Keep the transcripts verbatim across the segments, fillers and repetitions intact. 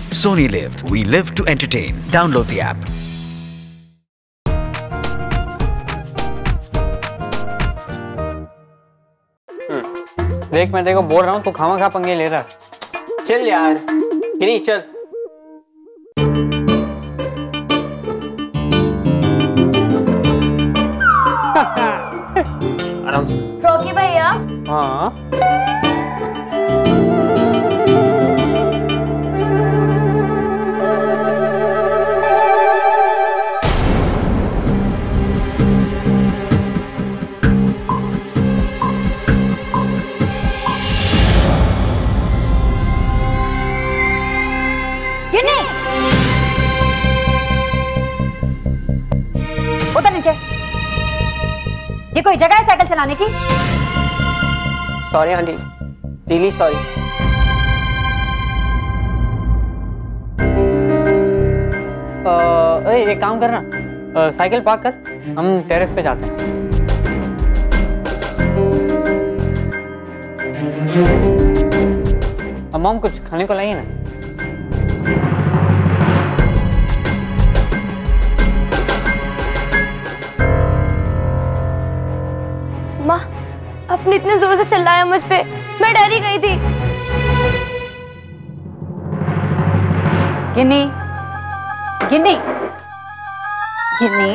Sony LIV. We live to entertain. Download the app. देख मैं देखो बोल रहा हूँ तू खामा खा पंगे ले रहा। चल यार गिनी चल। आराम से। रॉकी भैया। हाँ उधर नीचे। ये कोई जगह है साइकिल चलाने की? Sorry aunty, really sorry. एक काम करना, आ, साइकिल पार्क कर, हम टेरेस पे जाते हैं। अब मॉम कुछ खाने को लाइए ना। माँ, आपने इतने जोर से चिल्लाया मुझ पे, मैं डर ही गई थी। गिन्नी, गिन्नी, गिन्नी,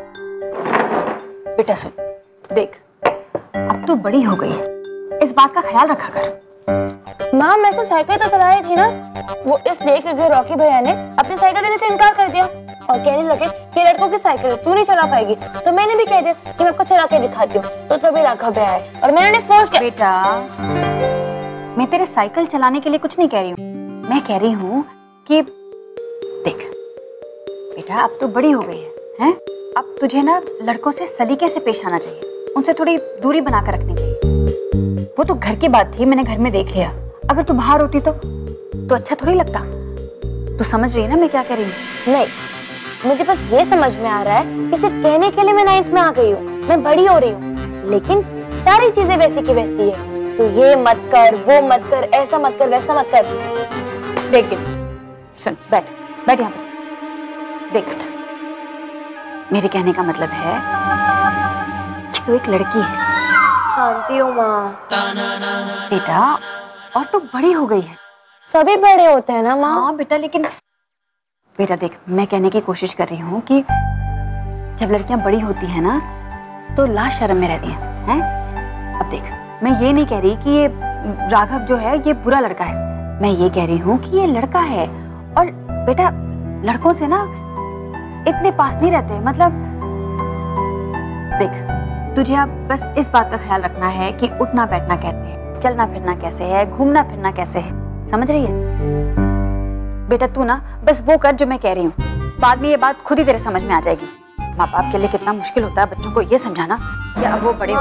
बेटा सुन, देख, अब तू बड़ी हो गई है, इस बात का ख्याल रखा कर। माँ, मैं तो साइकिल तो चला रही थी ना, वो इसलिए क्योंकि रॉकी भैया ने अपनी साइकिल देने से इनकार कर दिया और कहने लगे कि लड़कों की साइकिल तू नहीं चला पाएगी, तो मैंने भी कह दिया कि मैं आपको चला के दिखाती हूँ, तो तभी राघव भैया आए और मैंने फोर्स किया। बेटा, मैं तेरे साइकिल चलाने के लिए कुछ नहीं कह रही हूँ, मैं कह रही हूँ कि देख बेटा, अब तो बड़ी हो गई है, हैं? अब तुझे ना लड़कों से सलीके से पेश आना चाहिए, उनसे थोड़ी दूरी बनाकर रखनी चाहिए। वो तो घर की बात थी, मैंने घर में देख लिया, अगर तू बाहर होती तो तो अच्छा थोड़ी लगता। तू समझ रही है ना मैं क्या कह रही हूँ? नहीं, मुझे बस ये समझ में आ रहा है कि सिर्फ कहने के लिए मैं नाइन्थ में आ गई हूँ, मैं बड़ी हो रही हूँ, लेकिन सारी चीजें वैसी की वैसी है। तो ये मत कर, वो मत कर, ऐसा मत कर, वैसा मत कर। देख सुन, बैठ बैठ यहाँ पे। देख बेटा, मेरे कहने का मतलब है कि तू एक लड़की है। जानती हूँ माँ। बेटा, और तू बड़ी हो गई है। सभी बड़े होते हैं ना माँ। हाँ बेटा, लेकिन बेटा देख, मैं कहने की कोशिश कर रही हूँ कि जब लड़कियां बड़ी होती हैं ना, तो लाज शर्म में रहती हैं, हैं? अब देख, मैं ये नहीं कह रही कि ये राघव जो है ये बुरा लड़का है, मैं ये कह रही हूँ कि ये लड़का है। और बेटा, लड़कों से ना इतने पास नहीं रहते, मतलब देख, तुझे अब बस इस बात का ख्याल रखना है कि उठना बैठना कैसे है, चलना फिरना कैसे है, घूमना फिरना कैसे है, समझ रही है? बेटा तू ना बस वो कर जो मैं कह रही हूँ, बाद में ये बात खुद ही तेरे समझ में आ जाएगी। माँ बाप के लिए कितना मुश्किल होता है बच्चों को ये समझाना कि अब वो बड़े हो।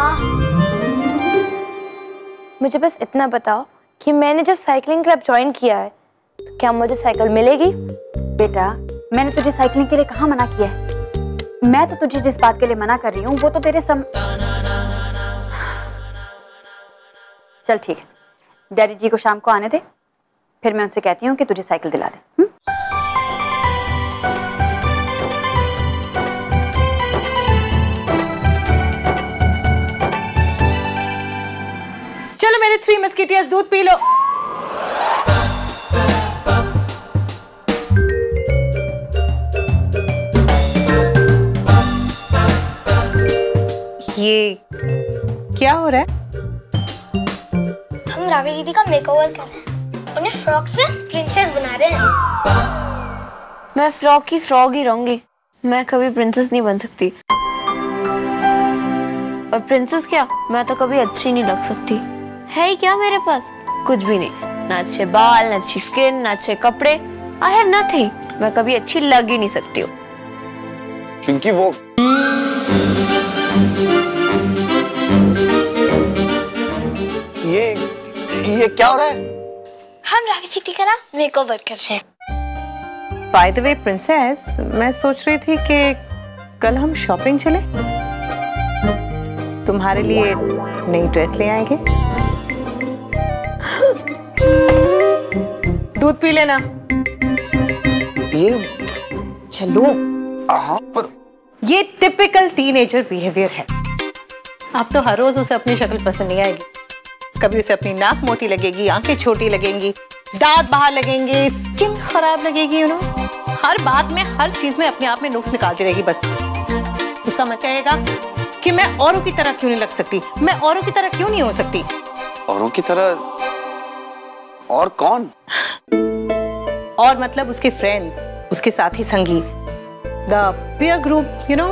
मुझे बस इतना बताओ कि मैंने जो साइकिलिंग क्लब ज्वाइन किया है, तो क्या मुझे साइकिल मिलेगी? बेटा, मैंने तुझे साइकिलिंग के लिए कहाँ मना किया है? मैं तो तुझे जिस बात के लिए मना कर रही हूँ वो तो तेरे सम... चल ठीक है, डैडी जी को शाम को आने दे, फिर मैं उनसे कहती हूँ कि तुझे साइकिल दिला दे। हुँ? चलो मेरे थ्री मस्किटियर्स, दूध पी लो। ये क्या हो रहा है? हम रावी दीदी का मेकओवर कर रहे हैं, उन्हें फ्रॉक से प्रिंसेस बना रहे हैं। मैं फ्रॉक की फ्रॉक ही रहूंगी, मैं कभी प्रिंसेस नहीं बन सकती। और प्रिंसेस क्या, मैं तो कभी अच्छी नहीं लग सकती। है ही क्या मेरे पास? कुछ भी नहीं, ना अच्छे बाल, ना अच्छी स्किन, ना अच्छे कपड़े। आई हैव नथिंग, मैं कभी अच्छी लग ही नहीं सकती हूँ। पिंकी, वो ये ये क्या हो रहा है? हम रावी दीदी का ना मेकओवर कर रहे हैं। बाय द वे प्रिंसेस, मैं सोच रही थी कि कल हम शॉपिंग चले, तुम्हारे लिए नई ड्रेस ले आएंगे। दूध पी लेना। ये चलो, हाँ पर ये टिपिकल टीनेजर बिहेवियर है। आप तो हर रोज उसे अपनी शक्ल पसंद नहीं आएगी। कभी उसे अपनी नाक मोटी लगेगी, आंखें छोटी लगेंगी, दांत बाहर लगेंगे, स्किन खराब लगेगी, यू नो। हर बात में, हर चीज में अपने आप में नुक्स निकालती रहेगी बस। उसका मन कहेगा कि मैं औरों की तरह क्यों नहीं लग सकती, मैं औरों की तरह क्यों नहीं हो सकती। औरों की तरह? और कौन? और मतलब उसके फ्रेंड्स, उसके साथी संगी, the peer group, you know.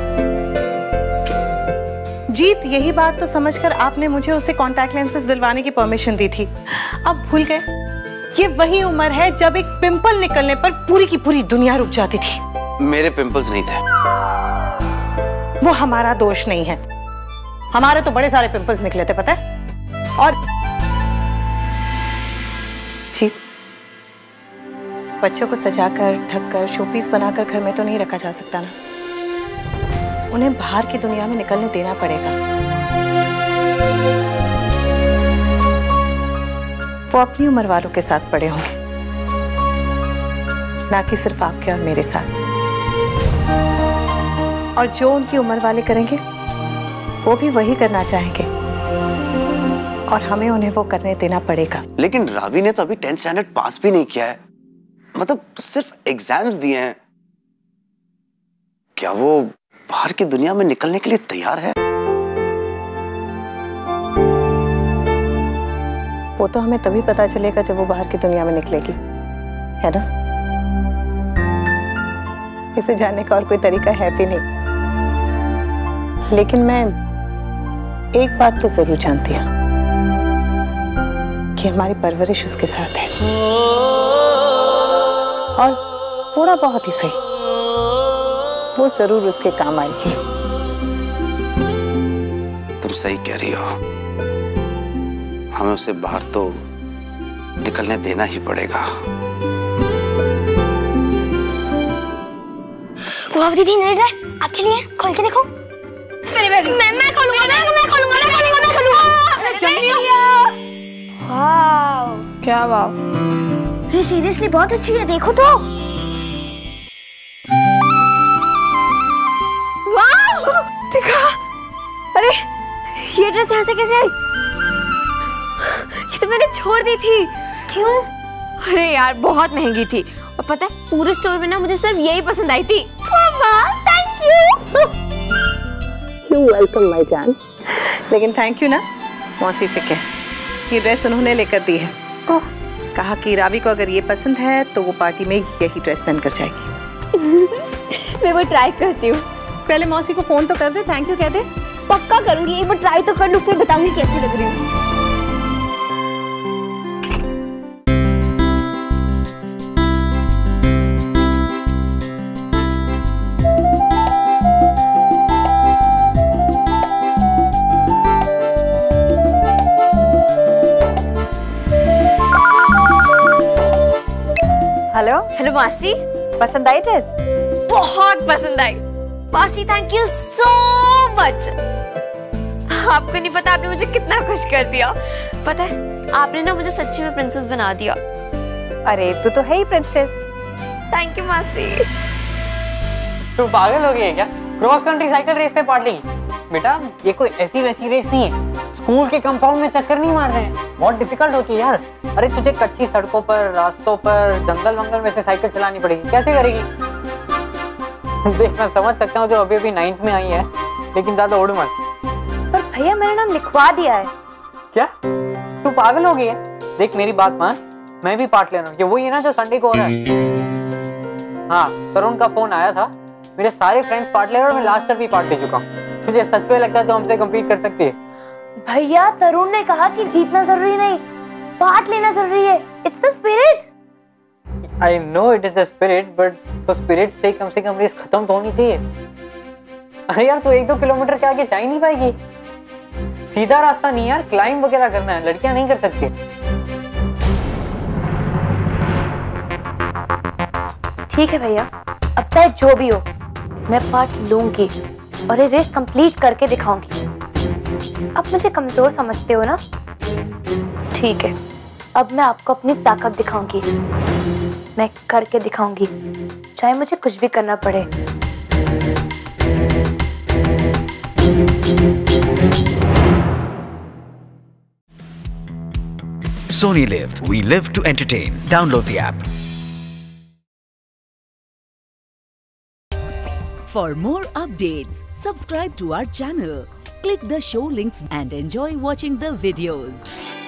Jeet, यही बात तो समझकर आपने मुझे उसे कॉन्टैक्ट लेंसेज दिलवाने की परमिशन दी थी। अब भूल गए? ये वही उम्र है जब एक पिंपल निकलने पर पूरी की पूरी दुनिया रुक जाती थी। मेरे पिंपल्स नहीं थे। वो हमारा दोष नहीं है, हमारे तो बड़े सारे पिंपल्स निकले थे, पता है। और जीत, बच्चों को सजाकर, ढककर, शोपीस बनाकर घर में तो नहीं रखा जा सकता ना। उन्हें बाहर की दुनिया में निकलने देना पड़ेगा। वो अपनी उम्र वालों के साथ पड़े होंगे, ना कि सिर्फ आपके और मेरे साथ। और जो उनकी उम्र वाले करेंगे वो भी वही करना चाहेंगे, और हमें उन्हें वो करने देना पड़ेगा। लेकिन रावी ने तो अभी टेंथ स्टैंडर्ड पास भी नहीं किया है, मतलब सिर्फ एग्जाम्स दिए हैं। क्या वो बाहर की दुनिया में निकलने के लिए तैयार है? वो तो हमें तभी पता चलेगा जब वो बाहर की दुनिया में निकलेगी, है ना। इसे जानने का और कोई तरीका है भी नहीं। लेकिन मैं एक बात तो जरूर जानती हूँ कि हमारी परवरिश उसके साथ है, और थोड़ा बहुत ही सही वो जरूर उसके काम आएगी। तुम सही कह रही हो, हमें उसे बाहर तो निकलने देना ही पड़ेगा। वो दीदी नई ड्रेस आपके लिए, खोल के देखो। मेरे बैग मैं मैं खोलूंगा, मैं मैं खोलूंगा, मैं खोलूंगा, मैं खोलूंगा। वाव, क्या वाव? ये सीरियसली बहुत अच्छी है, देखो तो। वाव, देखो। अरे ये ड्रेस यहाँ से कैसे आई? ये तो मैंने छोड़ दी थी। क्यों? अरे यार बहुत महंगी थी, और पता है पूरे स्टोर में ना मुझे सिर्फ यही पसंद आई थी। Thank you. You welcome my जान। लेकिन थैंक यू ना मौसी से कह, ये ड्रेस उन्होंने लेकर दी है। ओह, कहा कि रावी को अगर ये पसंद है तो वो पार्टी में यही ड्रेस पहनकर जाएगी। मैं वो ट्राई करती हूँ। पहले मौसी को फोन तो कर दे, थैंक यू कह दे। पक्का करूंगी, एक बार ट्राई तो कर लूं, फिर बताऊंगी कैसी लग रही हूँ। हेलो हेलो मासी, पसंद आई ड्रेस? बहुत पसंद आई मासी, थैंक यू सो मच। आपको नहीं पता आपने मुझे कितना खुश कर दिया। पता है आपने ना मुझे सच्ची में प्रिंसेस बना दिया। अरे तू तो है ही प्रिंसेस। थैंक यू मासी। तू पागल हो गई है क्या? क्रॉस कंट्री साइकिल रेस पे पार्ट लेगी? बेटा ये कोई ऐसी वैसी रेस नहीं है, स्कूल के कंपाउंड में चक्कर नहीं मार रहे हैं, बहुत डिफिकल्ट होती है यार। अरे तुझे कच्ची सड़कों पर, रास्तों पर, जंगल वंगल में से साइकिल चलानी पड़ेगी, कैसे करेगी? देख मैं समझ सकता हूँ जो अभी अभी नाइन्थ में आई है, लेकिन ज्यादा उड़ मत। पर भैया मेरा नाम लिखवा दिया है। क्या तू पागल हो गई है? देख मेरी बात मान, मैं भी पार्ट ले रहा हूँ। ये वही है ना जो संडे को हो रहा है? हाँ, तरुण का फोन आया था, मेरे सारे फ्रेंड्स पार्ट ले रहे हैं और मैं लास्ट ईयर भी पार्ट ले चुका हूँ। तुझे सच में लगता है तो हमसे कम्पीट कर सकती है? भैया तरुण ने कहा कि जीतना जरूरी नहीं, पार्ट लेना जरूरी है। It's the spirit. I know it is the spirit, but for spirit से कम से कम रेस खत्म तो होनी चाहिए। अरे यार तू एक दो किलोमीटर के आगे जा ही नहीं पाएगी। सीधा रास्ता नहीं यार, क्लाइंब वगैरह करना है, लड़कियां नहीं कर सकती। ठीक है भैया, अब चाहे जो भी हो मैं पार्ट लूंगी और ये रेस कंप्लीट करके दिखाऊंगी। अब मुझे कमजोर समझते हो ना? ठीक है, अब मैं आपको अपनी ताकत दिखाऊंगी। मैं करके दिखाऊंगी, चाहे मुझे कुछ भी करना पड़े। Sony LIV. We live to entertain. Download the app. For more updates, subscribe to our channel, click the show links and enjoy watching the videos.